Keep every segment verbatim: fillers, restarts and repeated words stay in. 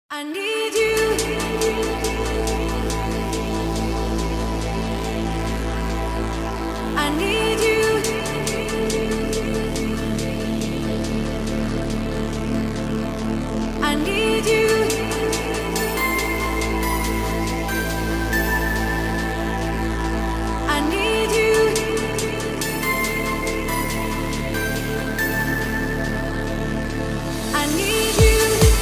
I need you. I need you. I need you. I need you. I need you.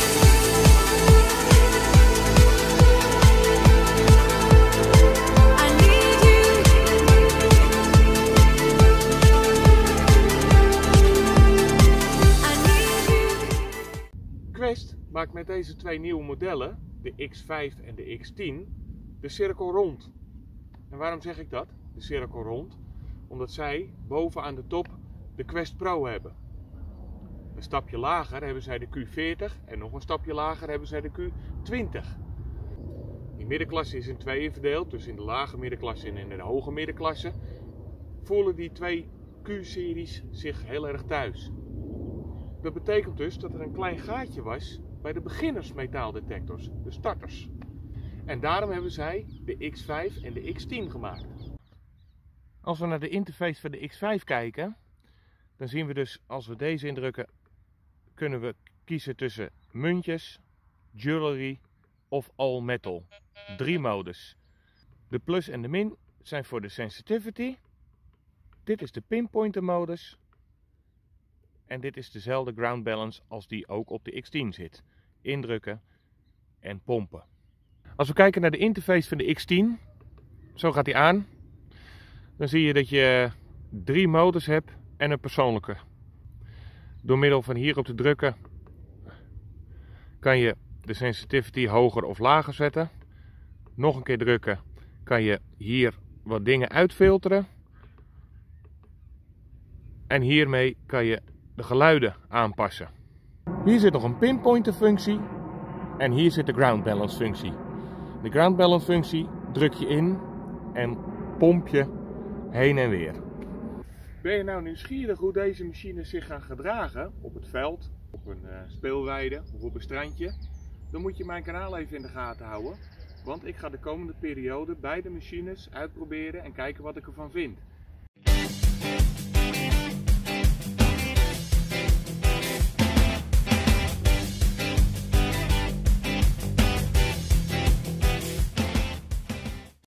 Quest maakt met deze twee nieuwe modellen, de X vijf en de X tien, de cirkel rond. En waarom zeg ik dat, de cirkel rond? Omdat zij boven aan de top de Quest Pro hebben. Een stapje lager hebben zij de Q veertig en nog een stapje lager hebben zij de Q twintig. Die middenklasse is in tweeën verdeeld, dus in de lage middenklasse en in de hoge middenklasse voelen die twee Q-series zich heel erg thuis. Dat betekent dus dat er een klein gaatje was bij de beginnersmetaaldetectors, de starters. En daarom hebben zij de X vijf en de X tien gemaakt. Als we naar de interface van de X vijf kijken, dan zien we dus als we deze indrukken, kunnen we kiezen tussen muntjes, jewelry of all metal. Drie modus. De plus en de min zijn voor de sensitivity. Dit is de pinpointer modus. En dit is dezelfde ground balance als die ook op de X tien zit. Indrukken en pompen. Als we kijken naar de interface van de X tien, zo gaat die aan. Dan zie je dat je drie modus hebt en een persoonlijke. Door middel van hierop te drukken kan je de sensitivity hoger of lager zetten. Nog een keer drukken kan je hier wat dingen uitfilteren. En hiermee kan je de geluiden aanpassen. Hier zit nog een pinpointer functie en hier zit de ground balance functie. De ground balance functie druk je in en pomp je heen en weer. Ben je nou nieuwsgierig hoe deze machines zich gaan gedragen op het veld, op een uh, speelweide of op een strandje? Dan moet je mijn kanaal even in de gaten houden, want ik ga de komende periode beide machines uitproberen en kijken wat ik ervan vind.